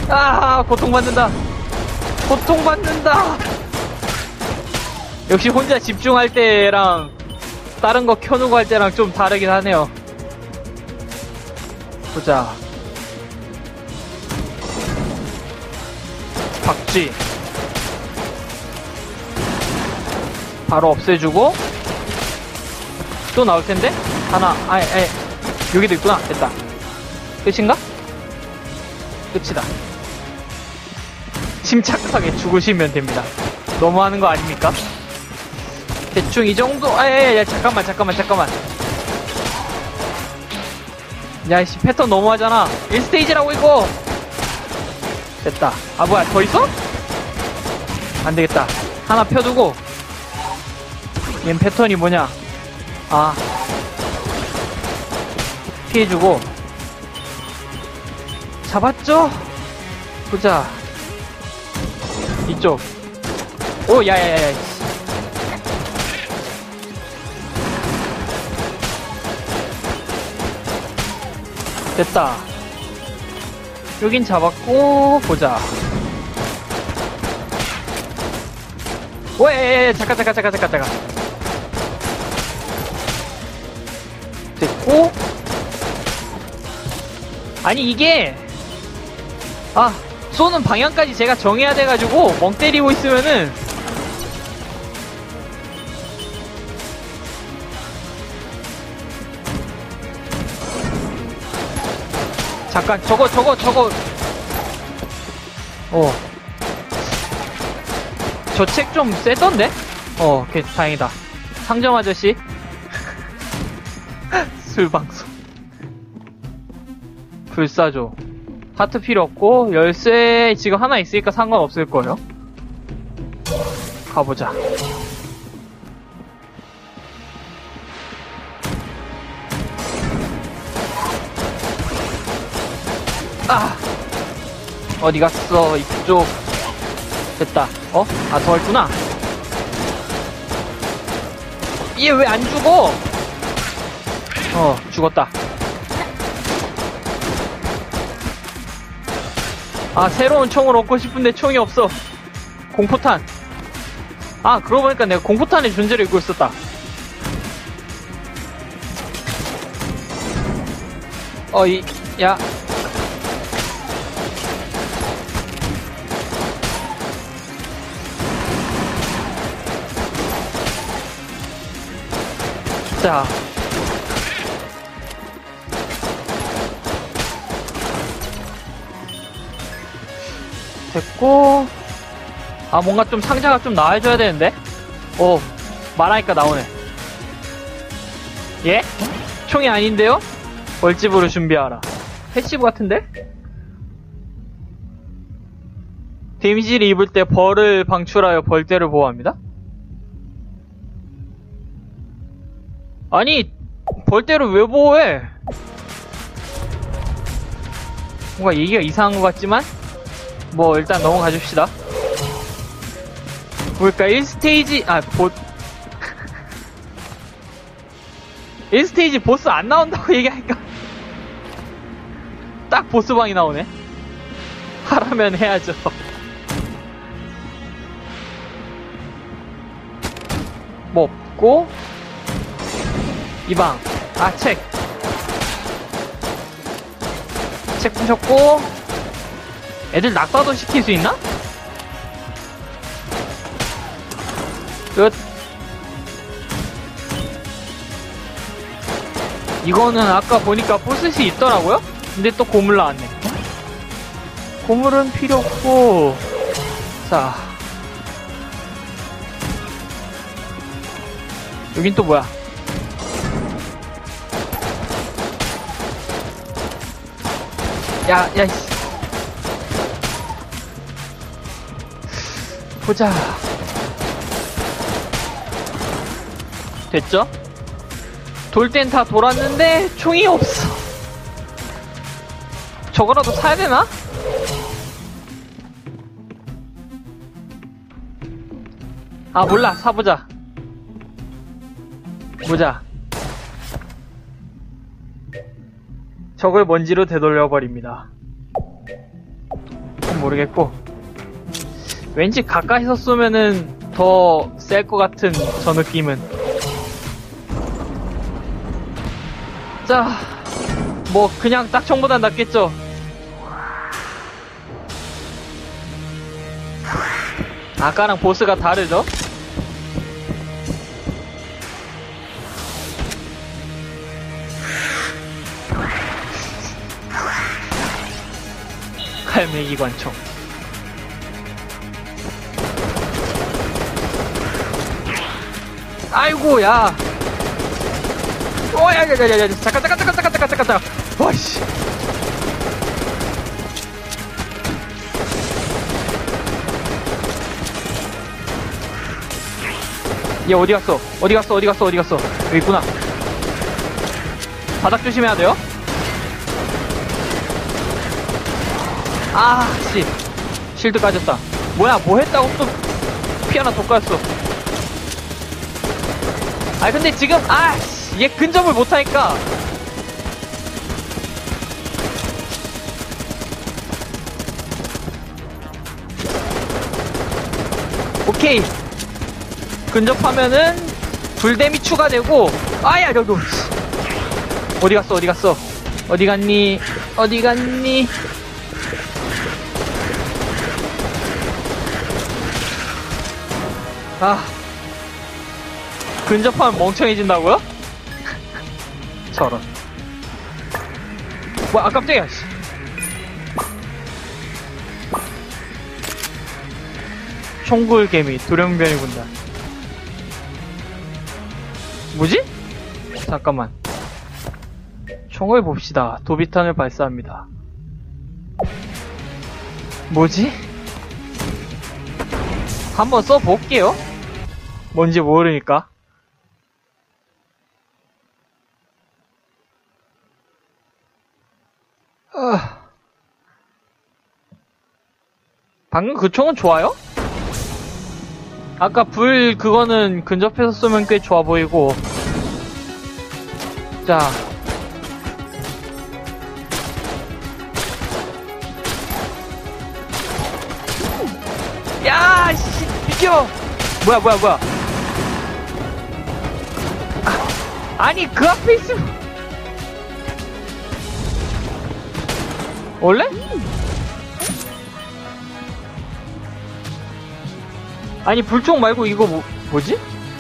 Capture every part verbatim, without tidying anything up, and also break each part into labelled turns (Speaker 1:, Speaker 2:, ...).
Speaker 1: 아, 고통받는다. 고통받는다. 역시 혼자 집중할 때랑 다른 거 켜놓고 할 때랑 좀 다르긴 하네요. 보자. 박쥐. 바로 없애주고. 또 나올텐데? 하나, 아예, 아예. 여기도 있구나. 됐다. 끝인가? 끝이다. 침착하게 죽으시면 됩니다. 너무하는 거 아닙니까? 대충 이 정도. 아예, 잠깐만, 잠깐만, 잠깐만. 야이씨, 패턴 너무하잖아. 일 스테이지라고 이거. 됐다. 아, 뭐야, 더 있어? 안되겠다. 하나 펴두고. 얘는 패턴이 뭐냐. 아, 피해주고. 잡았죠? 보자. 이쪽. 오, 야야야. 됐다. 여긴 잡았고. 보자. 왜? 잠깐 잠깐 잠깐 잠깐 잠깐. 됐고. 아니 이게 아 쏘는 방향까지 제가 정해야 돼가지고 멍 때리고 있으면은 잠깐 저거 저거 저거 어 저 책 좀 세던데? 어 오케이 다행이다. 상점 아저씨 술방송 불사조 하트 필요 없고 열쇠 지금 하나 있으니까 상관없을 거예요. 가보자. 아 어디 갔어? 이쪽. 됐다. 어? 아 더 있구나. 얘 왜 안 죽어? 어 죽었다. 아 새로운 총을 얻고 싶은데 총이 없어. 공포탄. 아 그러고 보니까 내가 공포탄의 존재를 잊고 있었다. 어 이 야 자 됐고. 아 뭔가 좀 상자가 좀 나와줘야 되는데. 오 말하니까 나오네. 예? 총이 아닌데요? 벌집으로 준비하라. 패시브 같은데? 데미지를 입을 때 벌을 방출하여 벌떼를 보호합니다? 아니 벌떼를 왜 보호해? 뭔가 얘기가 이상한 것 같지만 뭐 일단 넘어가 줍시다. 뭘까 일 스테이지 아 보 일 스테이지 보스 안 나온다고 얘기하니까 딱 보스방이 나오네. 하라면 해야죠. 뭐 없고 이방 아 책 책 부셨고. 애들 낙사도 시킬 수 있나? 끝. 이거는 아까 보니까 보스시 있더라고요? 근데 또 고물 나왔네. 고물은 필요 없고. 자 여긴 또 뭐야? 야, 야, 씨. 보자. 됐죠? 돌 땐 다 돌았는데 총이 없어. 저거라도 사야 되나? 아 몰라 사보자. 보자. 저걸 먼지로 되돌려버립니다. 모르겠고, 왠지 가까이서 쏘면은 더 셀 것 같은 저 느낌은. 자, 뭐 그냥 딱총보단 낫겠죠. 아까랑 보스가 다르죠? 칼매기 관총. 아이고, 야. 오, 야, 야, 야, 야, 야. 잠깐, 잠깐, 잠깐, 잠깐, 잠깐, 잠깐, 잠깐. 와이씨. 얘 어디 갔어? 어디 갔어? 어디 갔어? 어디 갔어? 여기 있구나. 바닥 조심해야 돼요. 아, 씨. 실드 까졌다. 뭐야, 뭐 했다고 또 피 하나 더 까였어. 아, 근데 지금, 아, 씨. 얘 근접을 못하니까. 오케이. 근접하면은 불댐이 추가되고. 아야, 너도 어디 갔어? 어디 갔어? 어디 갔니? 어디 갔니? 아, 근접하면 멍청해진다고요? 저런. 와, 아, 깜짝이야. 총굴개미 도령변이 군단. 뭐지? 잠깐만. 총을 봅시다. 도비탄을 발사합니다. 뭐지? 한번 써볼게요. 뭔지 모르니까. 아... 방금 그 총은 좋아요? 아까 불 그거는 근접해서 쏘면 꽤 좋아 보이고. 자, 야, 씨, 비켜. 뭐야, 뭐야, 뭐야. 아, 아니, 그 앞에 있으면 원래? 아니, 불총 말고 이거 뭐, 뭐지?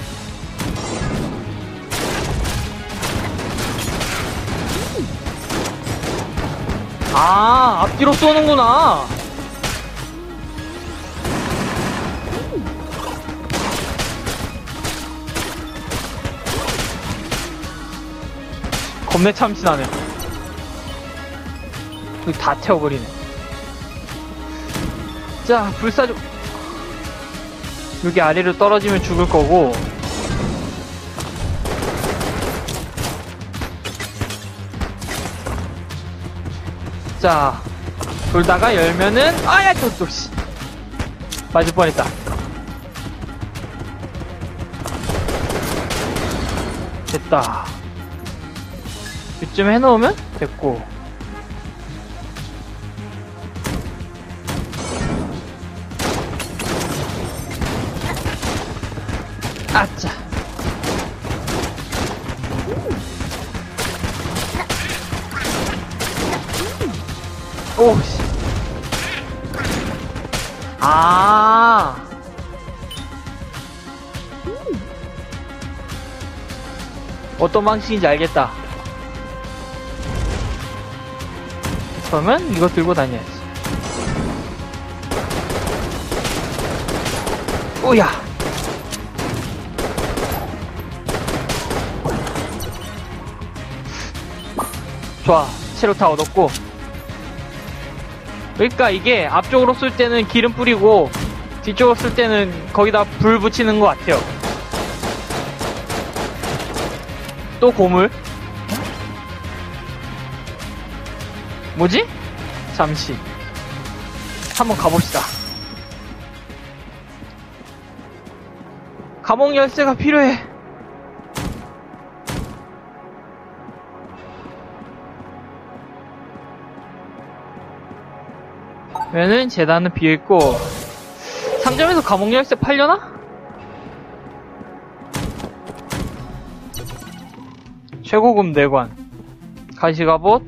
Speaker 1: 아, 앞뒤로 쏘는구나. 겁내 참신하네. 여기 다 태워버리네. 자, 불사조. 여기 아래로 떨어지면 죽을 거고. 자, 돌다가 열면은, 아야, 또, 또, 씨. 맞을 뻔했다. 됐다. 이쯤 해놓으면 됐고. 아짜. 오씨. 아. 어떤 방식인지 알겠다. 그러면 이거 들고 다녀야지. 오야. 좋아. 체력 다 얻었고. 그러니까 이게 앞쪽으로 쏠 때는 기름 뿌리고 뒤쪽으로 쏠 때는 거기다 불 붙이는 것 같아요. 또 고물? 뭐지? 잠시 한번 가봅시다. 감옥 열쇠가 필요해. 왜냐면 재단은 비어있고 상점에서 감옥 열쇠 팔려나? 최고급 내관 가시갑옷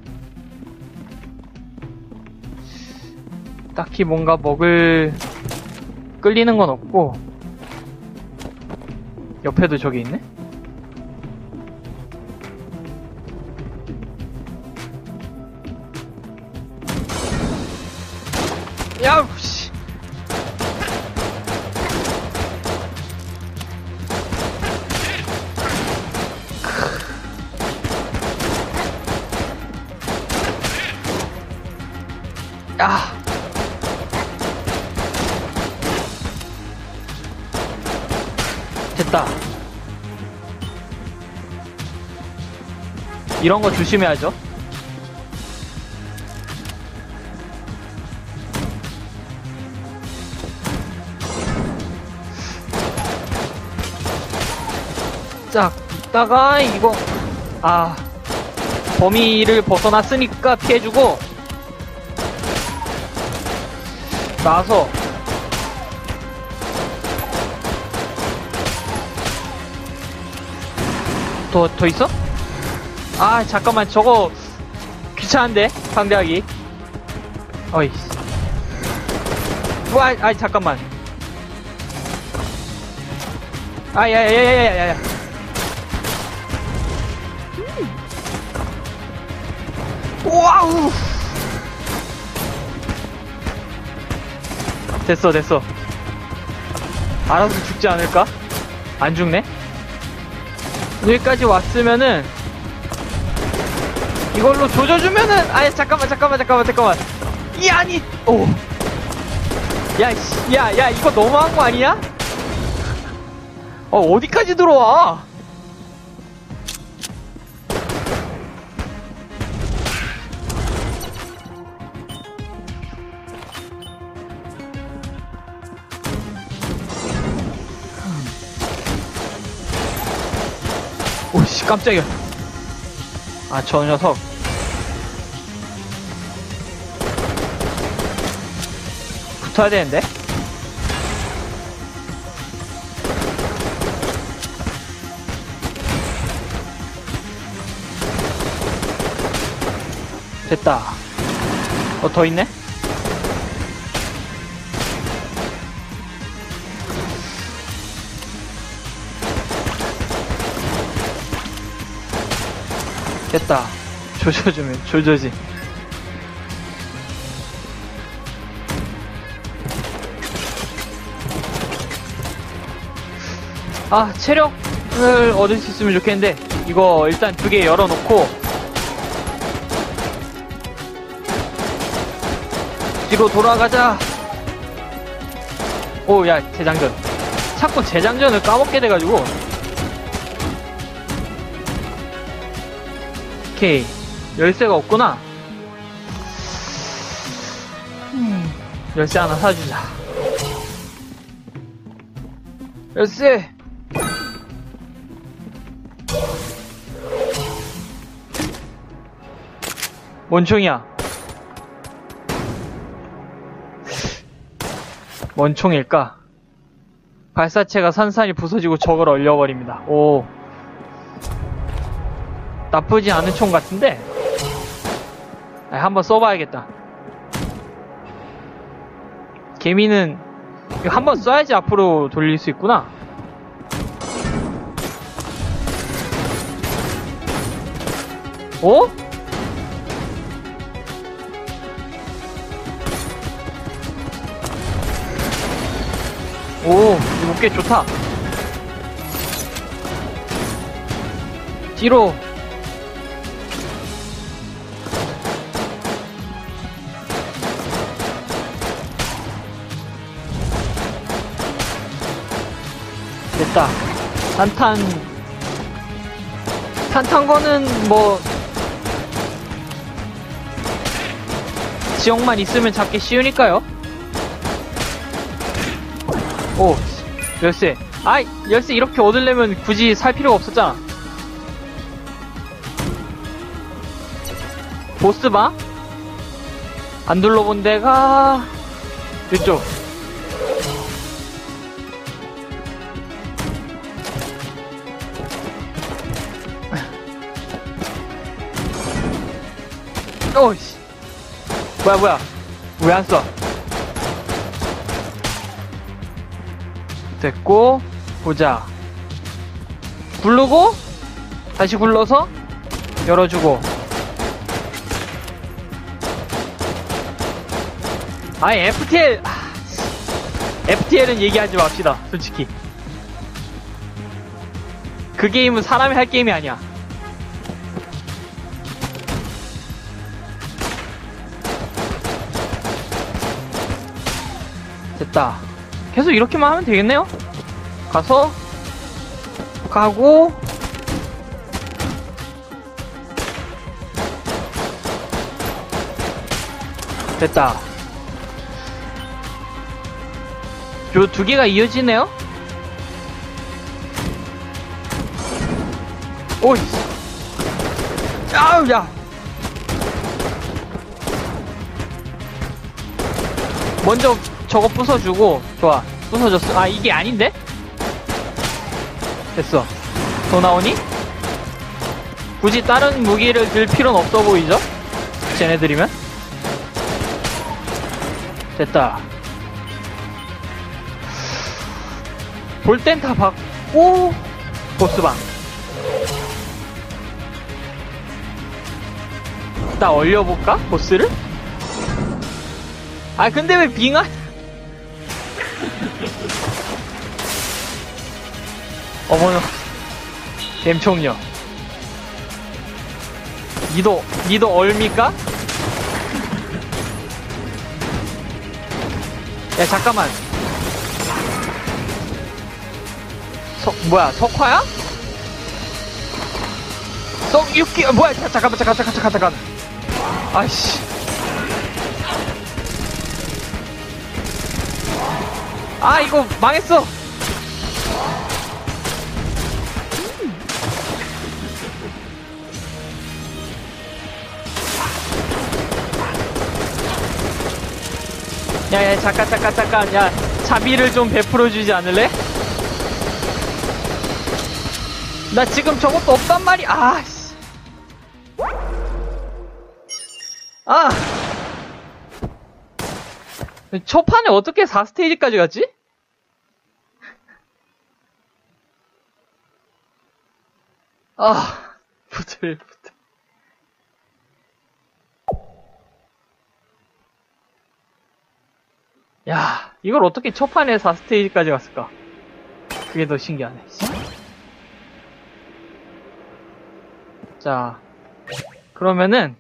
Speaker 1: 딱히 뭔가 먹을 끌리는 건 없고 옆에도 저기 있네? 야, 씨. 야. 됐다. 이런 거 조심해야죠. 짝 있다가 이거 아 범위를 벗어났으니까 피해주고 나서 더, 더 있어? 아 잠깐만 저거 귀찮은데 상대하기 어이 와 아 잠깐만 아야야야야야야 와우 됐어 됐어 알아서 죽지 않을까? 안 죽네? 여기까지 왔으면은 이걸로 조져주면은 아예 잠깐만 잠깐만 잠깐만 잠깐만 이 아니 오 야 야 야 이거 너무한 거 아니야? 어 어디까지 들어와? 오씨 깜짝이야. 아 저 녀석 붙어야 되는데? 됐다. 어 더 있네? 됐다. 조져주면 조져지. 아 체력을 얻을 수 있으면 좋겠는데 이거 일단 두 개 열어놓고 뒤로 돌아가자. 오 야 재장전. 자꾸 재장전을 까먹게 돼가지고. 오케이 열쇠가 없구나. 음, 열쇠 하나 사주자. 열쇠. 뭔 총이야? 뭔 총일까? 발사체가 산산이 부서지고 적을 얼려버립니다. 오 나쁘지 않은 총 같은데? 아, 한번 써봐야겠다. 개미는 이거 한번 쏴야지 앞으로 돌릴 수 있구나. 어? 오, 이 무게 좋다. 뒤로. 됐다. 탄탄. 탄탄거는 뭐 지역만 있으면 잡기 쉬우니까요. 오 열쇠. 아이 열쇠 이렇게 얻으려면 굳이 살 필요가 없었잖아. 보스바 안 둘러본 데가 이쪽. 오이씨. 뭐야 뭐야 왜 안 써? 됐고 보자. 굴르고 다시 굴러서 열어주고. 아니 에프티엘 에프티엘은 얘기하지 맙시다. 솔직히 그 게임은 사람이 할 게임이 아니야. 됐다. 계속 이렇게만 하면 되겠네요. 가서 가고 됐다. 요 두 개가 이어지네요. 오이. 아우 야. 먼저 저거 부숴주고. 좋아. 부숴줬어. 아 이게 아닌데? 됐어. 더 나오니? 굳이 다른 무기를 들 필요는 없어 보이죠? 쟤네들이면? 됐다. 볼 땐 다 봤고 보스방. 나 얼려볼까? 보스를? 아 근데 왜 빙하? 어머나 뱀총녀. 니도 니도 얼미까? 야 잠깐만. 석 뭐야 석화야? 석유기. 아, 뭐야 자, 잠깐만 잠깐 잠깐 잠깐 잠깐. 아이씨. 아 이거 망했어. 야야 잠깐 잠깐 잠깐. 야 자비를 좀 베풀어주지 않을래? 나 지금 저것도 없단 말이야. 아씨. 아 초판에 어떻게 사 스테이지까지 갔지? 아 부들부들. 야 이걸 어떻게 초판에 사 스테이지까지 갔을까? 그게 더 신기하네. 자 그러면은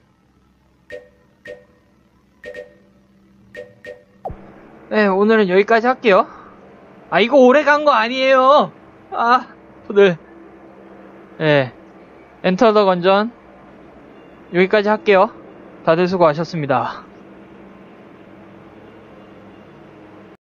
Speaker 1: 네 오늘은 여기까지 할게요. 아 이거 오래 간 거 아니에요. 아 부들. 네 엔터 더 건전 여기까지 할게요. 다들 수고하셨습니다.